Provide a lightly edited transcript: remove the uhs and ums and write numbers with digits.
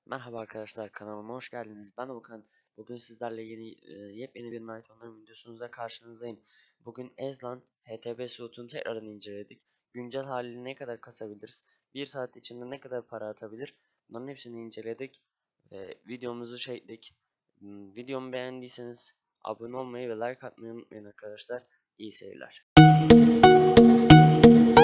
Merhaba arkadaşlar, kanalıma hoş geldiniz. Ben Okan. Bugün sizlerle yepyeni bir Night Online videosuyla karşınızdayım. Bugün Ezland HTB Suit'unu tekrardan inceledik. Güncel halini ne kadar kasabiliriz? Bir saat içinde ne kadar para atabilir? Bunların hepsini inceledik. Videomuzu çektik. Videomu beğendiyseniz abone olmayı ve like atmayı unutmayın arkadaşlar. İyi seyirler.